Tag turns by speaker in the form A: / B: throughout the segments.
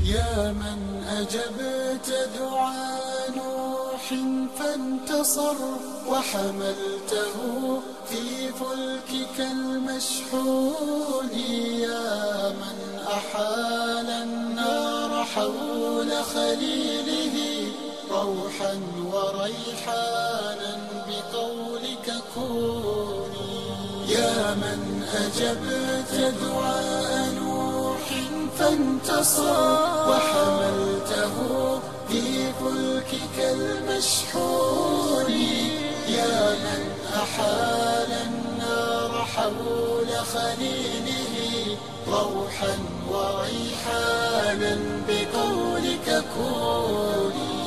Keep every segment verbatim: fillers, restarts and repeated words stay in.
A: يا من أجبت دعاء نوح فانتصر وحملته في فلكك المشحون، يا من أحال النار حول خليله روحا وريحانا بقولك كوني، يا من أجبت دعاء نوح فانتصر وحملته في فلكك المشحون، يا من أحال النار حول خليله روحا وريحانا بقولك كوني،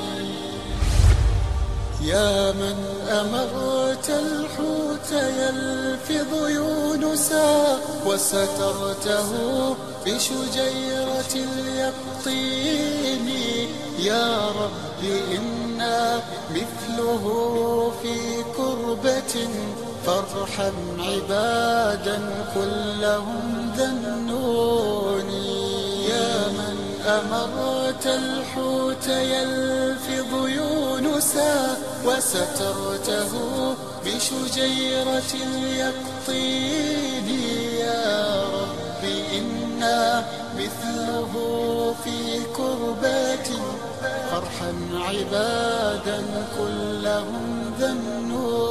A: يا من أمرت الحوت يلفظ يونسا وسترته بشجيرة اليقطين، يا رب إنا مثله في كربة فارحم عبادا كلهم ذنوني، يا من أمرت الحوت يلفظ يونسا وسترته بشجيرة اليقطين، يا رب إنا مثله في كربات فارحم عبادا كلهم ذنون.